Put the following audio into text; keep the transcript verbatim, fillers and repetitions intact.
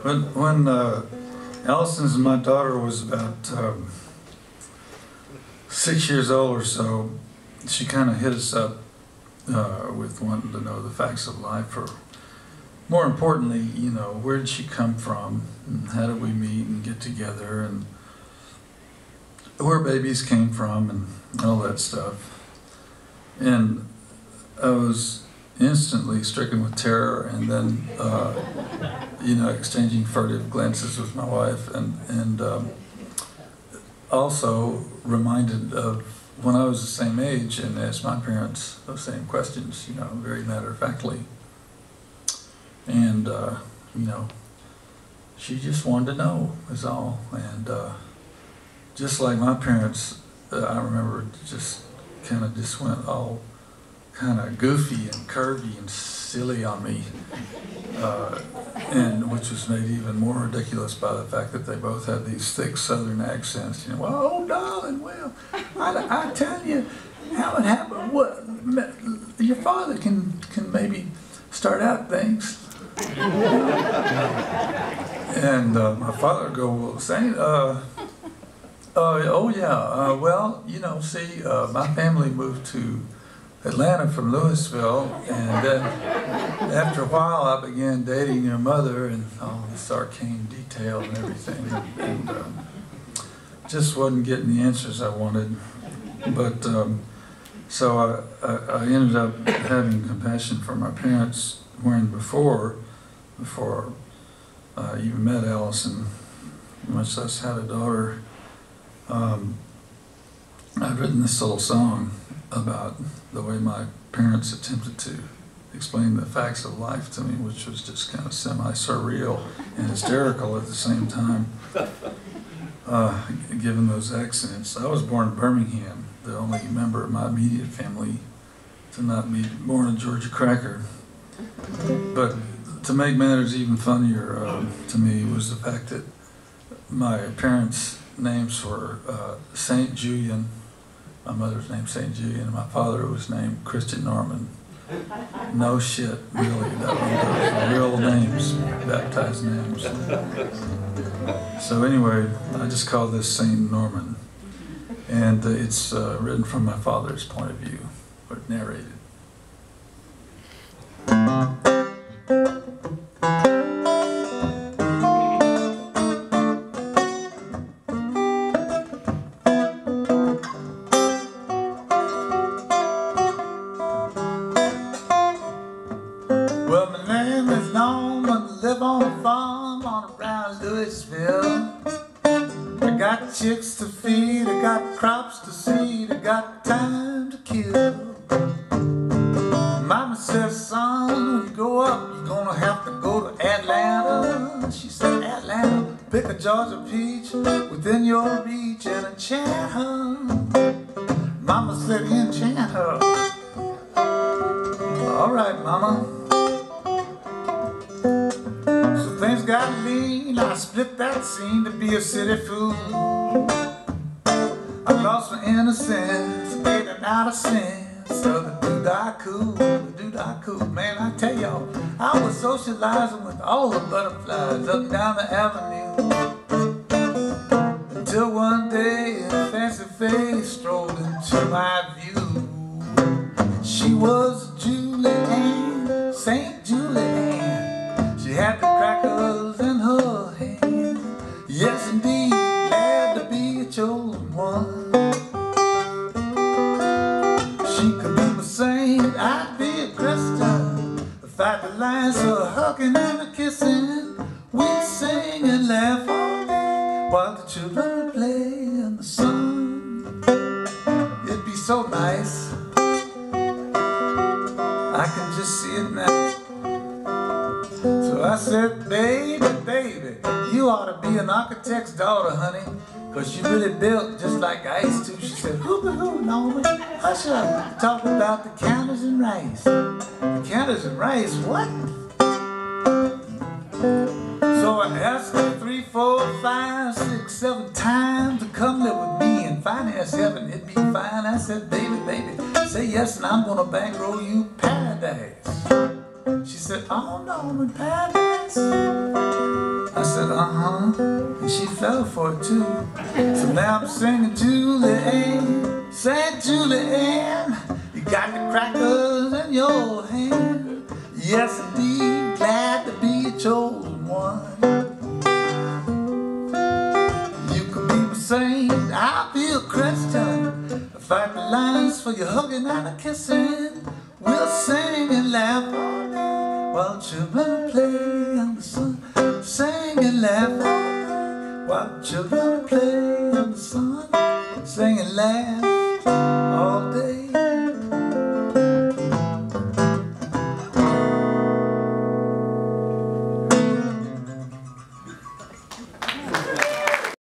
When, when uh, Allison's my daughter was about um, six years old or so, she kind of hit us up uh, with wanting to know the facts of life, or more importantly, you know, where did she come from, and how did we meet and get together, and where babies came from, and all that stuff. And I was instantly stricken with terror, and then, uh, you know, exchanging furtive glances with my wife, and, and um, also reminded of when I was the same age and asked my parents those same questions, you know, very matter-of-factly. And, uh, you know, she just wanted to know, is all. And uh, just like my parents, uh, I remember just kind of just went all kind of goofy and curvy and silly on me, uh, and which was made even more ridiculous by the fact that they both had these thick Southern accents. You know, well, oh darling, well, I, I tell you how it happened. What your father can can maybe start out things. And uh, my father would go, well, Saint, uh, uh, oh yeah, uh, well, you know, see, uh, my family moved to Atlanta from Louisville, and then after a while I began dating your mother, and all this arcane detail and everything, and, and um, just wasn't getting the answers I wanted. But um, so I, I, I ended up having compassion for my parents, when before, before I even met Allison, much less had a daughter, um, I'd written this little song about the way my parents attempted to explain the facts of life to me, which was just kind of semi-surreal and hysterical at the same time, uh, given those accents. I was born in Birmingham, the only member of my immediate family to not be born a Georgia cracker. But to make matters even funnier uh, to me was the fact that my parents' names were uh, Saint Julian. My mother's named Saint Julian, and my father was named Christian Norman. No shit, really. That was real names, baptized names. So anyway, I just call this Saint Norman, and uh, it's uh, written from my father's point of view, or narrated. Well, my name is Norman, I live on a farm on around Louisville. I got chicks to feed, I got crops to seed, I got time to kill. Mama says, son, when you grow up, you're gonna have to go to Atlanta. She said, Atlanta, pick a Georgia peach within your reach and enchant her. Mama said, enchant her. All right, Mama. So things got lean, I split that scene to be a city fool. I lost my innocence, getting out of sense. So the doo-dah cool, the doo-dah cool. Man, I tell y'all, I was socializing with all the butterflies up and down the avenue, until one day a fancy face strolled into my view. She was Julianne, Saint Julianne. She had the crackers in her hand. Yes, indeed, glad to be a chosen one. She could be my saint, I'd be a Christian. Fight the lines for hugging and a kissing. We'd sing and laugh all day while the children would play in the sun. It'd be so nice, I can just see it now. So I said, baby, baby, you ought to be an architect's daughter, honey, cause you really built just like I used to. She said, hoo-hoo, Norman, hush up, talk about the counters and rice. The counters and rice, what? So I asked her three, four, five, six, seven times to come live with me in finance heaven. It'd be fine. I said, baby, baby, say yes and I'm gonna bankroll you paradise. She said, oh no, I'm in paradise. I said, uh-huh, and she fell for it too. So now I'm singing Julie Ann, say Julie Ann, you got the crackers in your hand. Yes indeed, glad to be a chosen one. You could be my saint, I'll be a Christian. I'll fight the lines for your hugging and a kissing. We'll sing and laugh all night while children play in the sun. Sing and laugh all night while children play in the sun. Sing and laugh.